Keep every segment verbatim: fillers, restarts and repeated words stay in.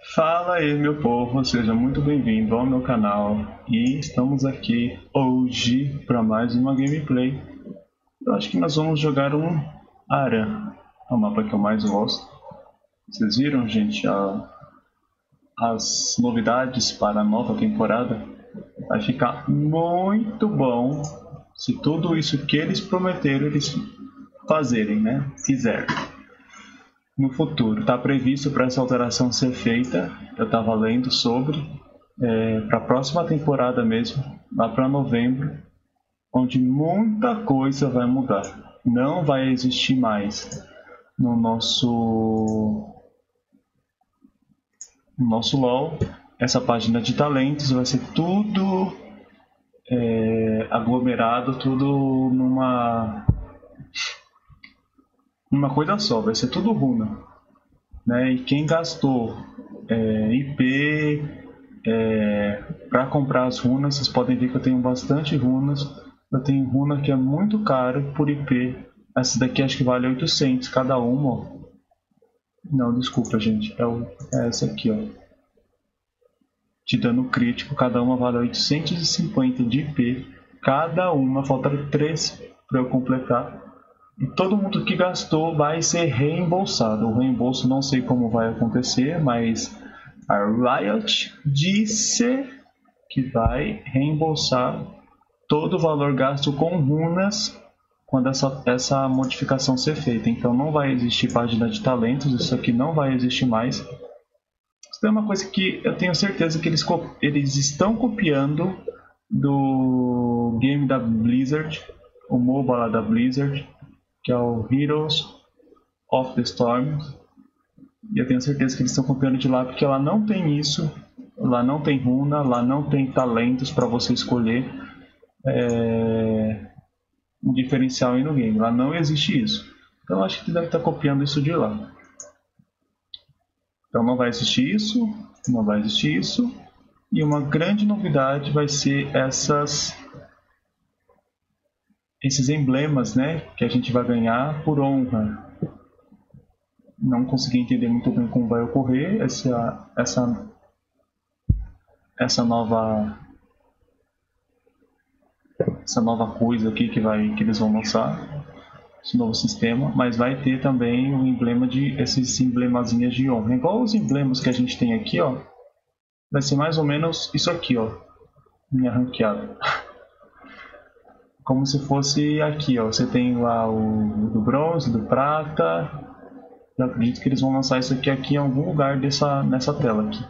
Fala aí, meu povo, seja muito bem-vindo ao meu canal e estamos aqui hoje para mais uma gameplay. Eu acho que nós vamos jogar um Ara, é o mapa que eu mais gosto. Vocês viram, gente, a, as novidades para a nova temporada? Vai ficar muito bom se tudo isso que eles prometeram eles fazerem, né? Fizerem. No futuro, está previsto para essa alteração ser feita, eu estava lendo sobre, é, para a próxima temporada mesmo, lá para novembro, onde muita coisa vai mudar. Não vai existir mais no nosso, no nosso LoL essa página de talentos, vai ser tudo é, aglomerado, tudo numa... uma coisa só, vai ser tudo runa, né? E quem gastou é, I P é, para comprar as runas, vocês podem ver que eu tenho bastante runas. Eu tenho runa que é muito caro por I P. Essa daqui acho que vale oitocentos cada uma. Ó. Não, desculpa, gente, é, o, é essa aqui, ó. De dano crítico, cada uma vale oitocentos e cinquenta de I P. Cada uma, falta três para eu completar. E todo mundo que gastou vai ser reembolsado. O reembolso não sei como vai acontecer, mas a Riot disse que vai reembolsar todo o valor gasto com runas quando essa, essa modificação ser feita. Então não vai existir página de talentos, isso aqui não vai existir mais. Isso é uma coisa que eu tenho certeza que eles, eles estão copiando do game da Blizzard, o MOBA lá da Blizzard, que é o Heroes of the Storm, e eu tenho certeza que eles estão copiando de lá, porque lá não tem isso, lá não tem runa, lá não tem talentos para você escolher é, um diferencial aí no game, lá não existe isso. Então eu acho que deve estar copiando isso de lá. Então não vai existir isso, não vai existir isso, e uma grande novidade vai ser essas... esses emblemas, né, que a gente vai ganhar por honra. Não consegui entender muito bem como vai ocorrer essa essa essa nova essa nova coisa aqui que vai que eles vão lançar, esse novo sistema, mas vai ter também o emblema de esses emblemazinhas de honra, igual os emblemas que a gente tem aqui, ó. Vai ser mais ou menos isso aqui, ó, minha ranqueada. Como se fosse aqui, ó. Você tem lá o do bronze, do prata. Eu acredito que eles vão lançar isso aqui, aqui em algum lugar dessa, nessa tela aqui.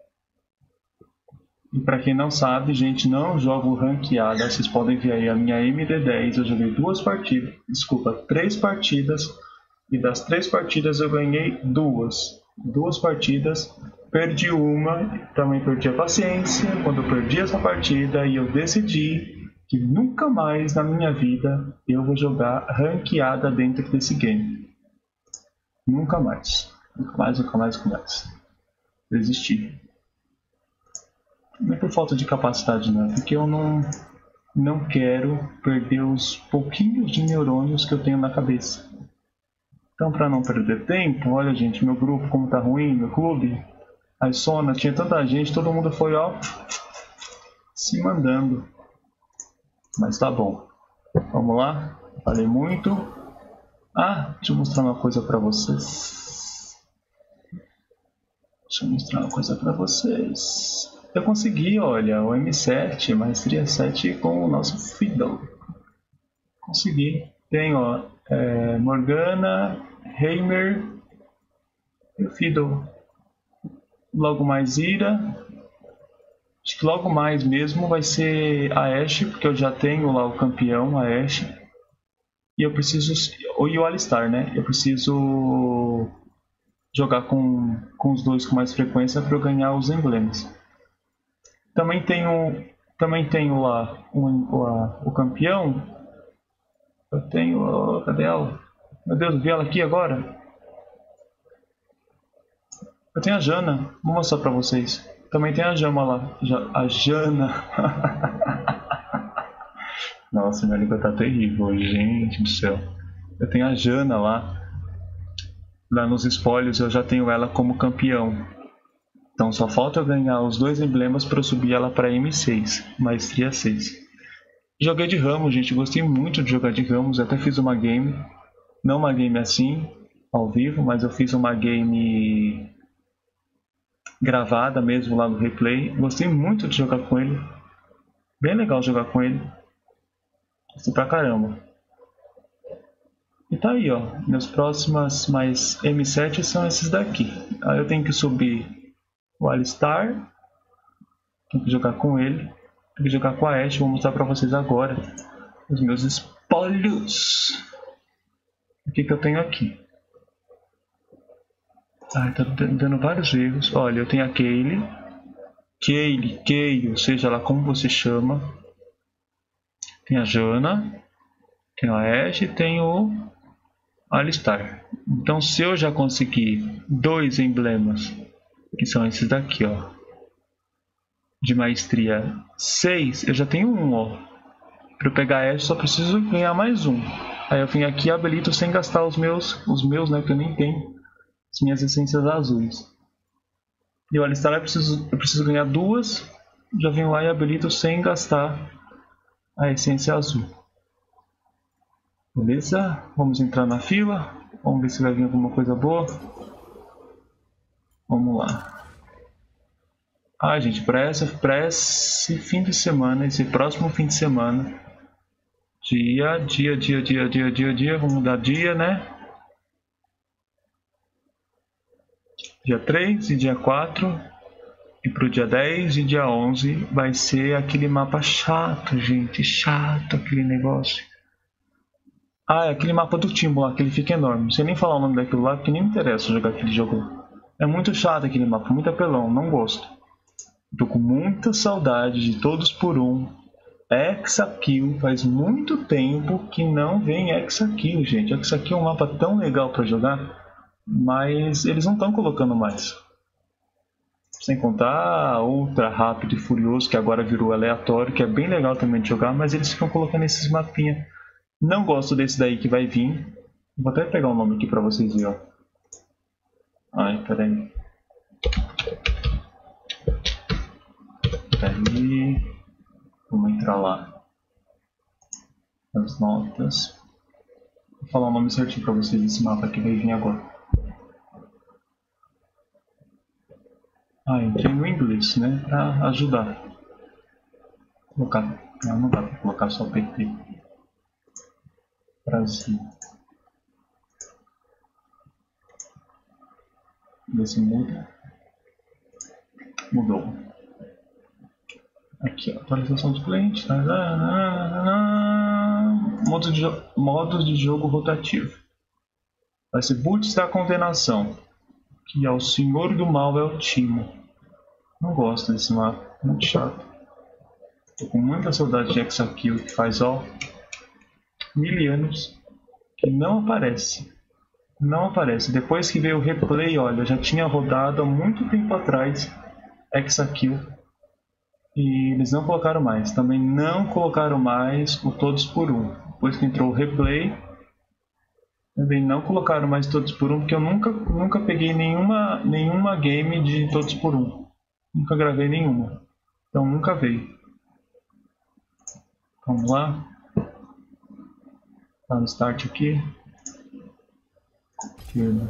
E para quem não sabe, gente, não jogo ranqueada. Vocês podem ver aí a minha M D dez. Eu joguei duas partidas, desculpa, três partidas. E das três partidas eu ganhei duas. Duas partidas. Perdi uma, também perdi a paciência quando eu perdi essa partida e eu decidi que nunca mais na minha vida eu vou jogar ranqueada dentro desse game. Nunca mais. Nunca mais, nunca mais, nunca mais. Desisti. Não é por falta de capacidade, não. É porque eu não, não quero perder os pouquinhos de neurônios que eu tenho na cabeça. Então, para não perder tempo, olha, gente, meu grupo como tá ruim, meu clube. A Sona, tinha tanta gente, todo mundo foi, ó, se mandando. Mas tá bom. Vamos lá. Falei muito. Ah, deixa eu mostrar uma coisa pra vocês. Deixa eu mostrar uma coisa pra vocês. Eu consegui, olha, o M sete, Maestria sete com o nosso Fiddle. Consegui. Tem, ó, é, Morgana, Heimer e o Fiddle. Logo mais Ira. Acho que logo mais mesmo vai ser a Ashe, porque eu já tenho lá o campeão, a Ashe. E eu preciso... E o Alistar, né? Eu preciso jogar com, com os dois com mais frequência para eu ganhar os emblemas. Também tenho, também tenho lá um, o, o campeão. Eu tenho... Oh, cadê ela? Meu Deus, eu vi ela aqui agora. Eu tenho a Jana. Vou mostrar para vocês. Também tem a Jama lá. A Jana. Nossa, minha língua tá terrível, gente do céu. Eu tenho a Jana lá. Lá nos espólios eu já tenho ela como campeão. Então só falta eu ganhar os dois emblemas para eu subir ela para M seis, Maestria seis. Joguei de Ramos, gente, gostei muito de jogar de Ramos, até fiz uma game, não uma game assim, ao vivo, mas eu fiz uma game gravada mesmo lá no replay. Gostei muito de jogar com ele, bem legal jogar com ele, gostei pra caramba. E tá aí, ó, meus próximas mais M sete são esses daqui. Aí eu tenho que subir o Alistar, tenho que jogar com ele, tenho que jogar com a Ashe. Vou mostrar pra vocês agora os meus espólios. O que que eu tenho aqui? Ai, tá dando vários erros. Olha, eu tenho a Kayle, Kayle, Kayle, seja lá como você chama. Tem a Janna, tem a Ashe e tem o Alistar. Então se eu já conseguir dois emblemas, que são esses daqui, ó, de maestria seis, eu já tenho um, ó. Para eu pegar a Ashe só preciso ganhar mais um. Aí eu vim aqui e habilito sem gastar os meus, os meus, né, que eu nem tenho, as minhas essências azuis. E o Alistar eu preciso, eu preciso ganhar duas, já venho lá e habilito sem gastar a essência azul. Beleza? Vamos entrar na fila, vamos ver se vai vir alguma coisa boa. Vamos lá. Ah, gente, para esse fim de semana, esse próximo fim de semana, dia, dia, dia, dia, dia, dia, dia, vamos mudar dia, né? Dia três e dia quatro, e pro dia dez e dia onze vai ser aquele mapa chato, gente, chato aquele negócio. Ah, é aquele mapa do Timbo lá, que ele fica enorme. Não sei nem falar o nome daquilo lá, porque nem me interessa jogar aquele jogo. É muito chato aquele mapa, muito apelão, não gosto. Tô com muita saudade de Todos por Um. Hexakill, faz muito tempo que não vem Hexakill, gente. Hexakill é um mapa tão legal pra jogar, mas eles não estão colocando mais. Sem contar Ultra Rápido e Furioso, que agora virou aleatório, que é bem legal também de jogar, mas eles ficam colocando esses mapinhas. Não gosto desse daí que vai vir. Vou até pegar o nome aqui pra vocês verem, ó. Ai, peraí. Peraí. Vamos entrar lá. As notas. Vou falar o nome certinho pra vocês desse mapa que vai vir agora. Ah, entrei no inglês, né? Pra ajudar. Vou colocar. Não, não dá pra colocar só P T. Brasil. Ver se muda. Mudou. Aqui, ó, atualização do cliente. Modos de, modos de jogo rotativo. Vai ser Boots da Condenação. Que é o Senhor do Mal, é o Timo. Não gosto desse mapa, muito chato. Tô com muita saudade de Hexakill, que faz, ó, mil anos que não aparece. Não aparece. Depois que veio o replay, olha, já tinha rodado há muito tempo atrás Hexakill. E eles não colocaram mais. Também não colocaram mais o Todos por Um. Depois que entrou o replay, também não colocaram mais Todos por Um, porque eu nunca, nunca peguei nenhuma, nenhuma game de Todos por Um. Nunca gravei nenhuma. Então nunca veio. Vamos lá. Dá no start aqui. Confirma.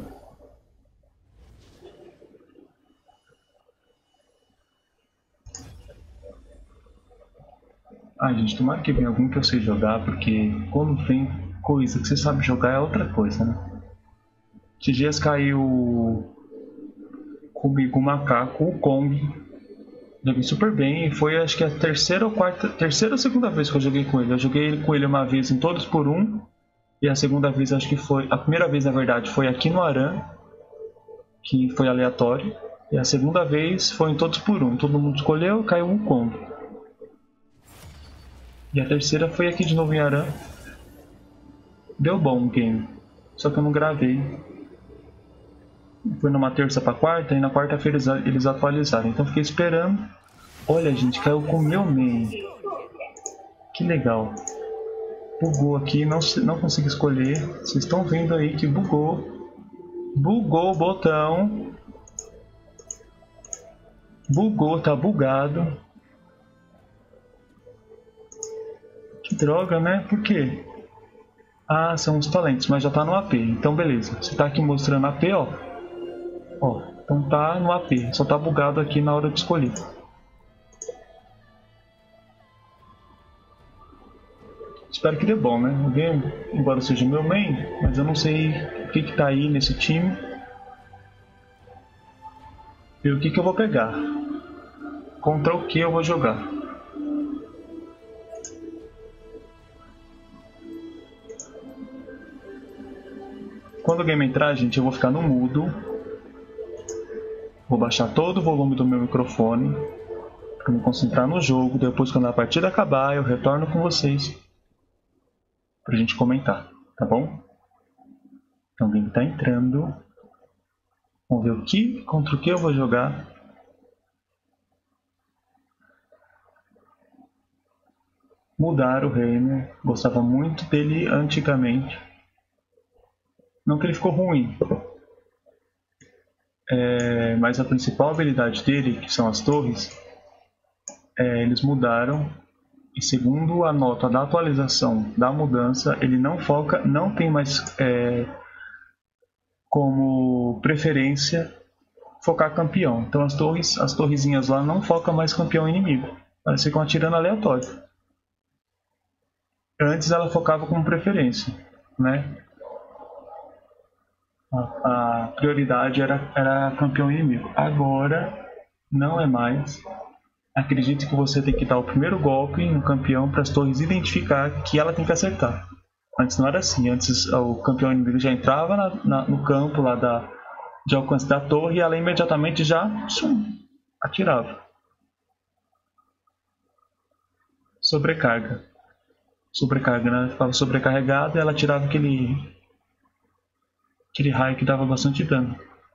Ah, gente, tomara que venha algum que eu sei jogar, porque quando tem coisa que você sabe jogar é outra coisa, né? Esses dias caiu comigo o macaco, o Kong. Joguei super bem e foi acho que a terceira ou quarta, terceira ou segunda vez que eu joguei com ele. Eu joguei com ele uma vez em Todos por Um, e a segunda vez acho que foi, a primeira vez na verdade foi aqui no Aran, que foi aleatório, e a segunda vez foi em Todos por Um. Todo mundo escolheu, caiu o Kong. E a terceira foi aqui de novo em Aran. Deu bom o game, só que eu não gravei. Foi numa terça para quarta e na quarta-feira eles atualizaram, então fiquei esperando. Olha, gente, caiu com o meu main. Que legal. Bugou aqui, não, não consegui escolher. Vocês estão vendo aí que bugou. Bugou o botão. Bugou, tá bugado. Que droga, né? Por quê? Ah, são os talentos, mas já tá no A P. Então, beleza. Você tá aqui mostrando A P, ó. Ó, então tá no A P. Só tá bugado aqui na hora de escolher. Espero que dê bom, né? O game, embora seja meu main, mas eu não sei o que que tá aí nesse time. E o que que eu vou pegar. Contra o que eu vou jogar. Quando o game entrar, gente, eu vou ficar no mudo. Vou baixar todo o volume do meu microfone para me concentrar no jogo. Depois, quando a partida acabar, eu retorno com vocês pra gente comentar, tá bom? Então o game tá entrando. Vamos ver o que, contra o que eu vou jogar. Mudaram o Heimer. Gostava muito dele antigamente. Não que ele ficou ruim. É, mas a principal habilidade dele, que são as torres, é, eles mudaram. E segundo a nota da atualização da mudança, ele não foca, não tem mais é, como preferência focar campeão. Então as torres, as torrezinhas lá não focam mais campeão inimigo. Elas ficam atirando aleatório. Antes ela focava como preferência, né? A, a prioridade era, era campeão inimigo. Agora não é mais. Acredite que você tem que dar o primeiro golpe no campeão para as torres identificar que ela tem que acertar. Antes não era assim. Antes o campeão inimigo já entrava na, na, no campo lá da, de alcance da torre e ela imediatamente já sum, atirava. Sobrecarga. Sobrecarga, né? Ficava sobrecarregada e ela tirava aquele, aquele raio que dava bastante dano.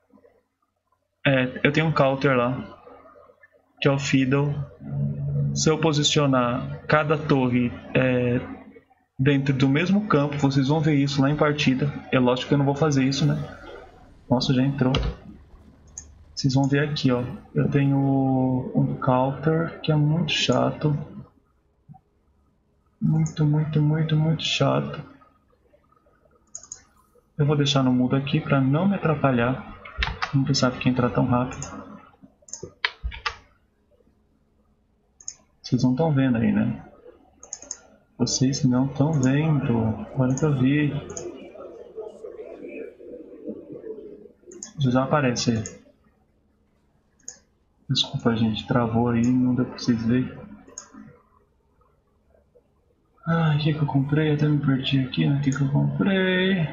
É, eu tenho um counter lá, que é o Fiddle. Se eu posicionar cada torre é, dentro do mesmo campo, vocês vão ver isso lá em partida. É lógico que eu não vou fazer isso, né? Nossa, já entrou. Vocês vão ver aqui, ó. Eu tenho um counter que é muito chato. Muito, muito, muito, muito chato. Eu vou deixar no mudo aqui para não me atrapalhar. Não precisava que entrar tão rápido. Vocês não estão vendo aí, né? Vocês não estão vendo. Agora que eu vi. Já aparece aí. Desculpa, gente. Travou aí. Não deu pra vocês verem. Ah, o que que eu comprei? Até me perdi aqui, né? O que que eu comprei?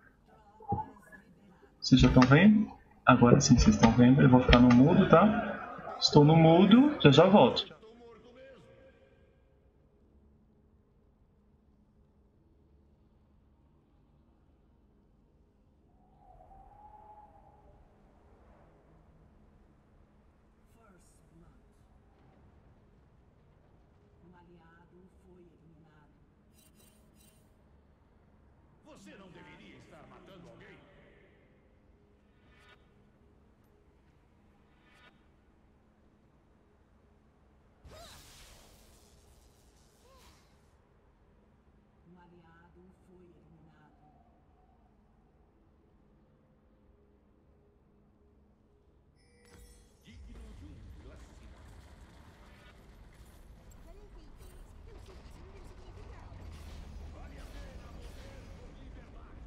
Vocês já estão vendo? Agora sim, vocês estão vendo. Eu vou ficar no mudo, tá? Estou no mudo. Já já volto. Você não deveria estar matando alguém? Um aliado foi eliminado. Digno de um classicista. Vale a pena morrer por liberdade.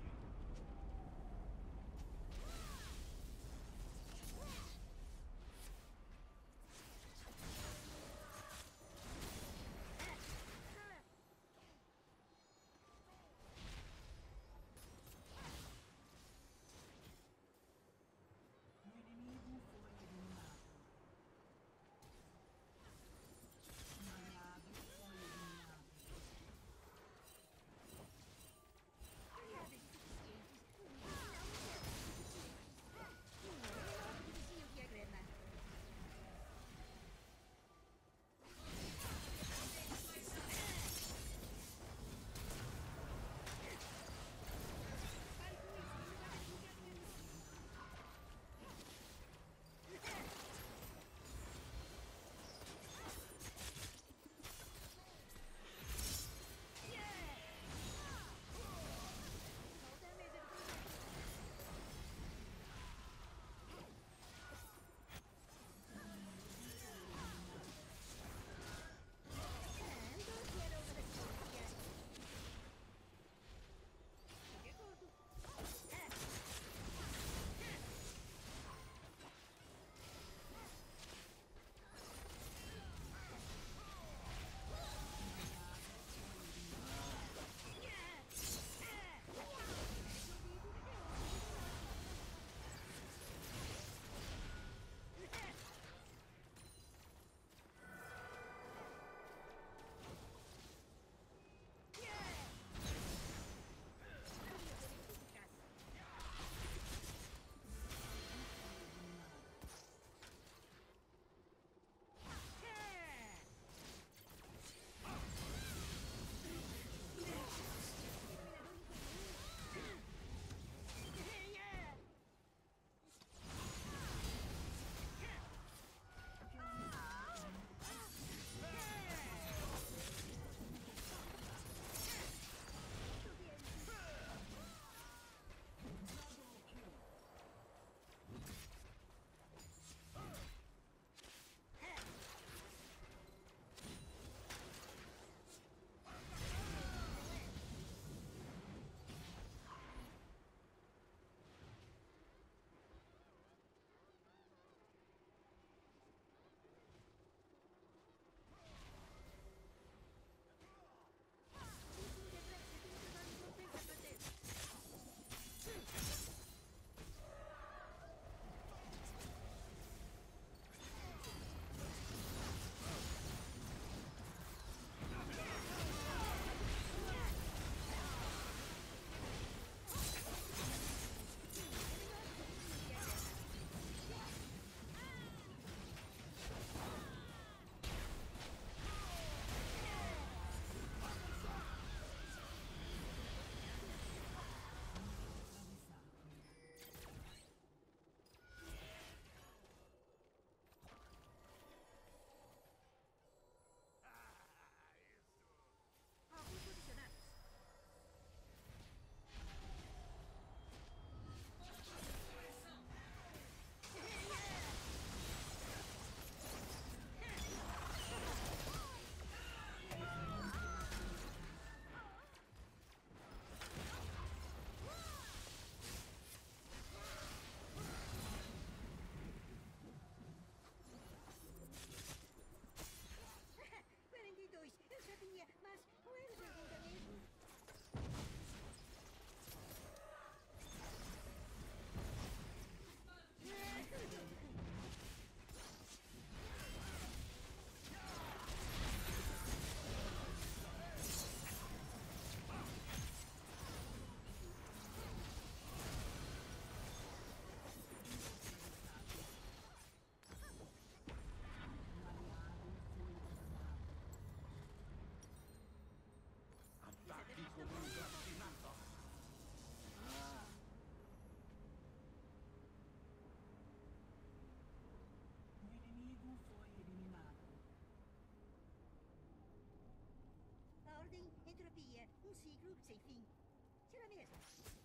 loop sem fim. Será mesmo?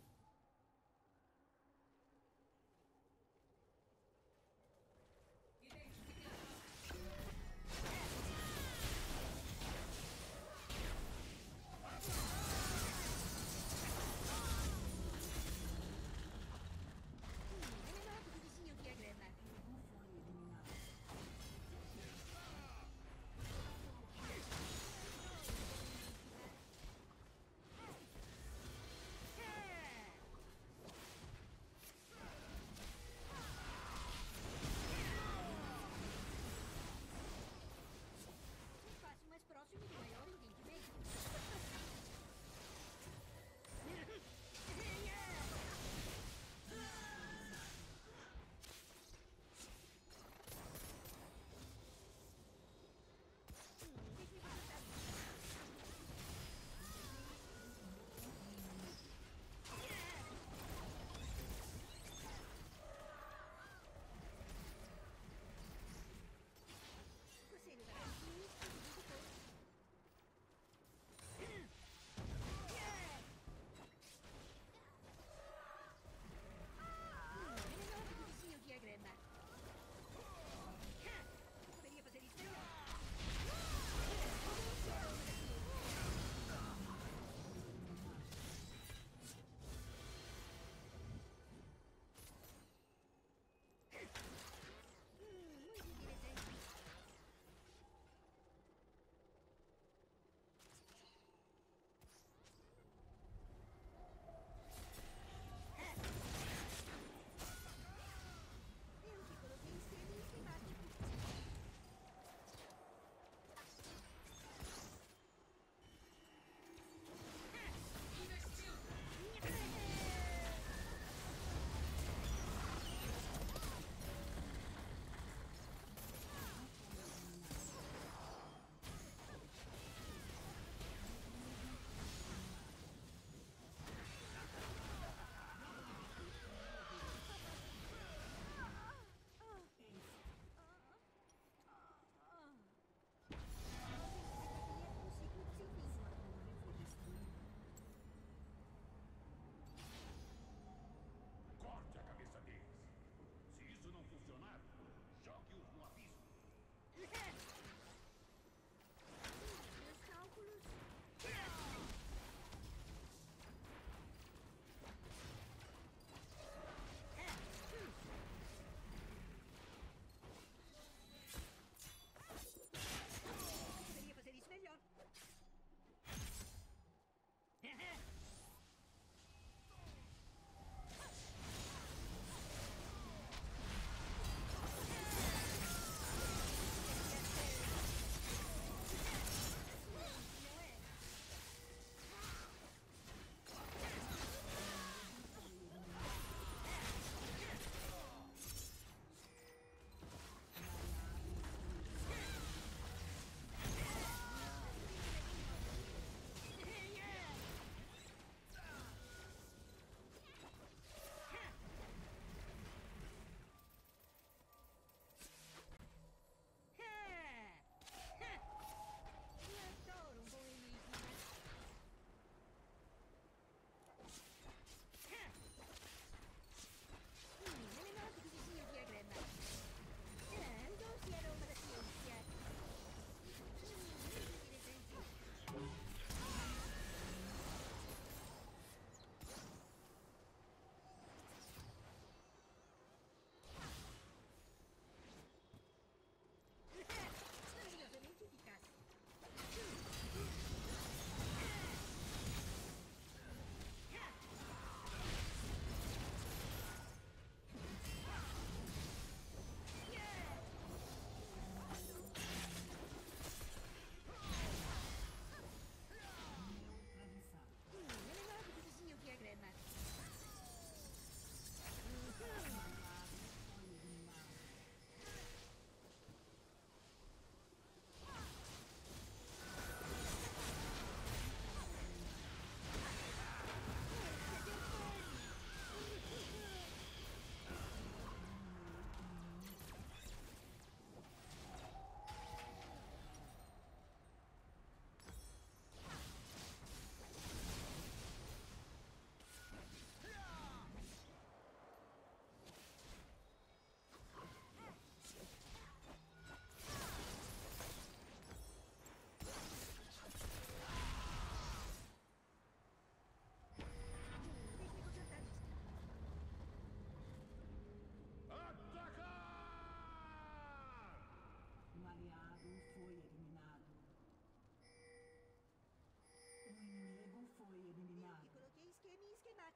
É melhor que o vizinho que a grana. Não foi eliminado.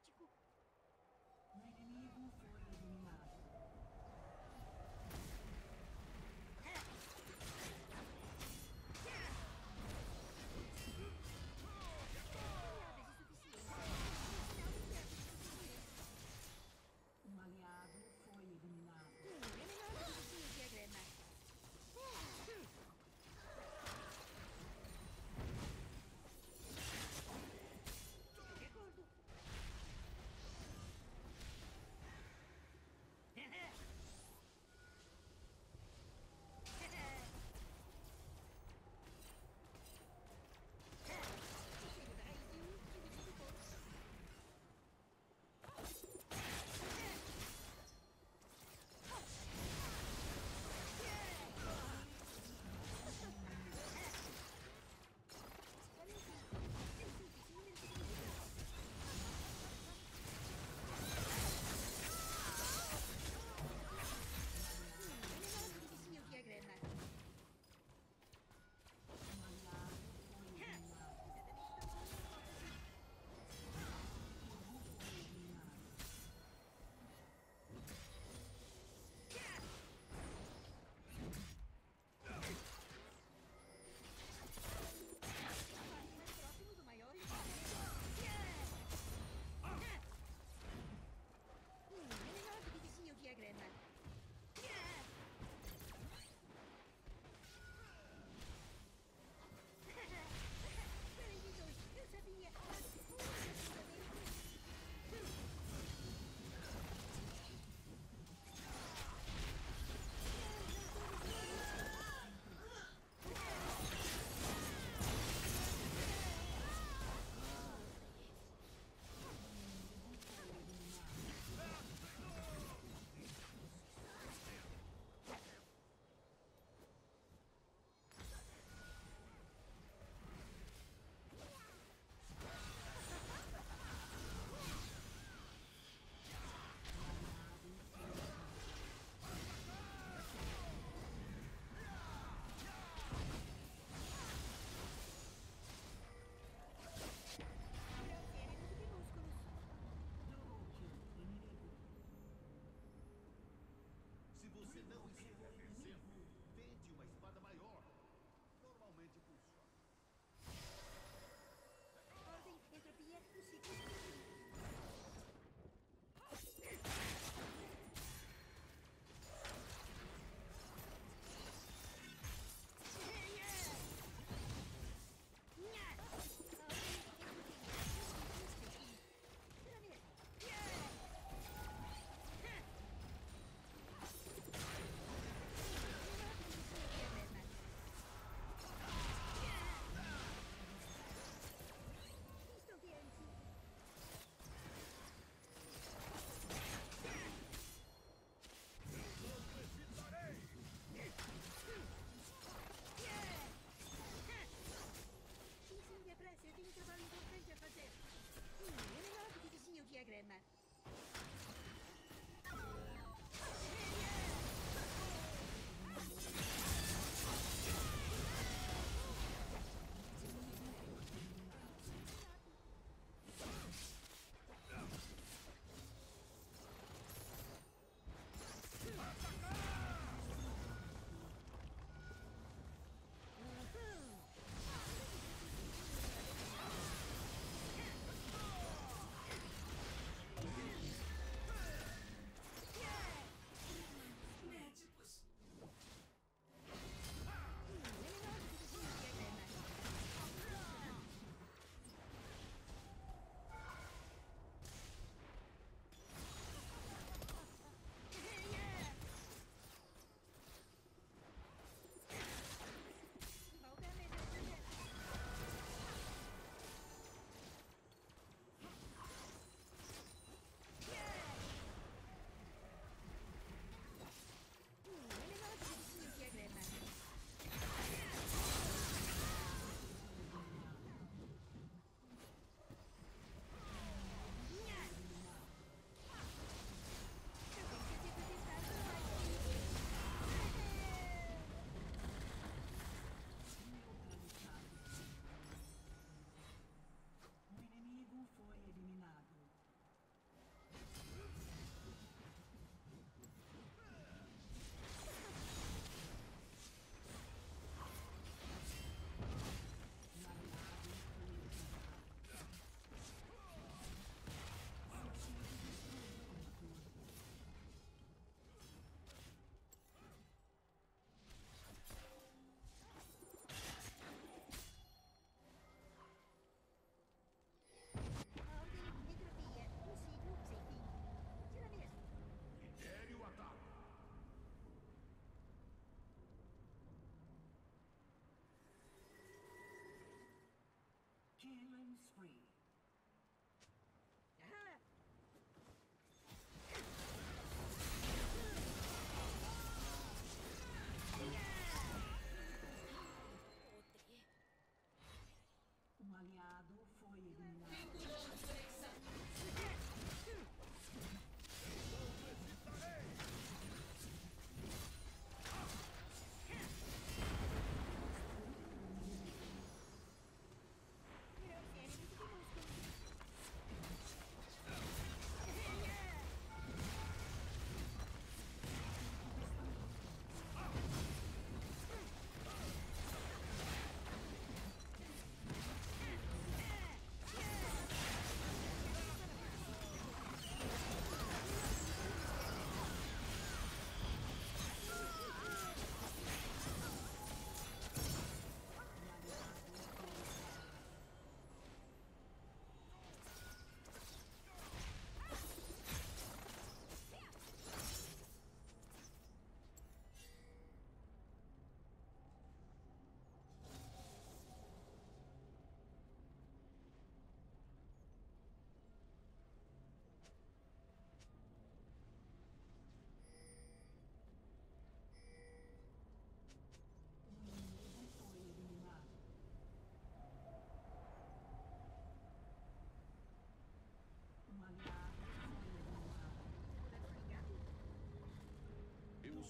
crítico. O inimigo foi eliminado. Oleadas de suficiência. Sinal de crianças suficiente. Um aliado foi eliminado. Hum, é melhor do que bichinhos de agrena. É gordo.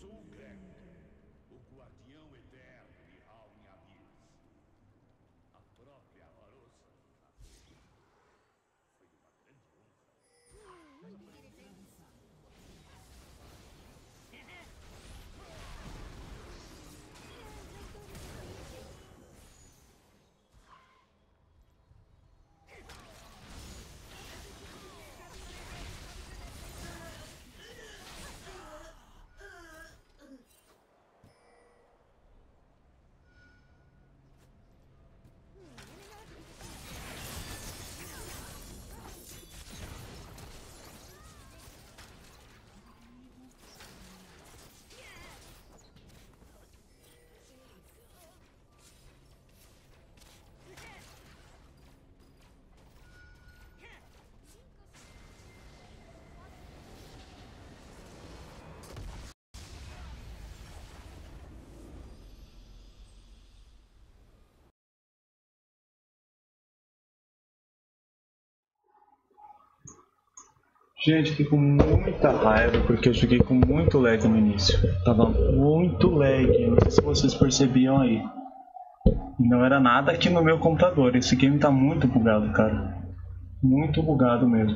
sou o Greco, o guardião eterno de Howling Abyss. A própria Varosa foi uma grande honra. Gente, fiquei com muita raiva porque eu joguei com muito lag no início. Tava muito lag, não sei se vocês percebiam aí. E não era nada aqui no meu computador, esse game tá muito bugado, cara. Muito bugado mesmo.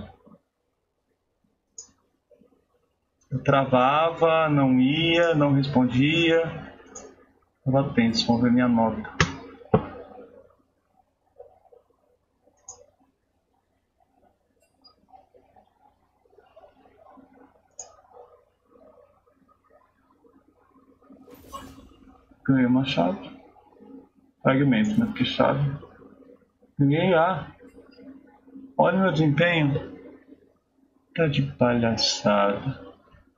Eu travava, não ia, não respondia. Tava tenso, vamos ver minha nota. Ganhei uma chave. Fragmento, né? Porque chave. Ganhei A. Olha o meu desempenho. Tá de palhaçada.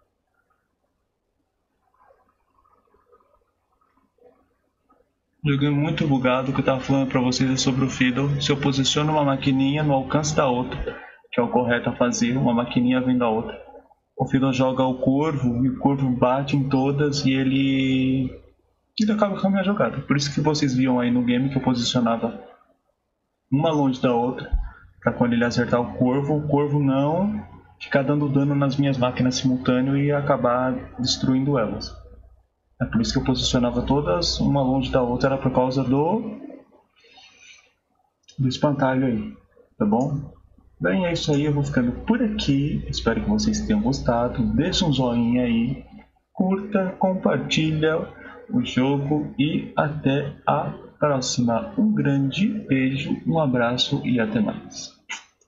Joguei muito bugado. O que eu tava falando pra vocês é sobre o Fiddle. Se eu posiciono uma maquininha no alcance da outra, que é o correto a fazer, uma maquininha vem da outra, o Fiddle joga o corvo e o corvo bate em todas e ele... ele acaba com a minha jogada. Por isso que vocês viam aí no game que eu posicionava uma longe da outra, para quando ele acertar o corvo, o corvo não ficar dando dano nas minhas máquinas simultâneo e acabar destruindo elas. É por isso que eu posicionava todas uma longe da outra, era por causa do do espantalho aí, tá bom? Bem, é isso aí, eu vou ficando por aqui, espero que vocês tenham gostado, deixa um joinha aí, curta, compartilha o jogo e até a próxima. Um grande beijo, um abraço e até mais.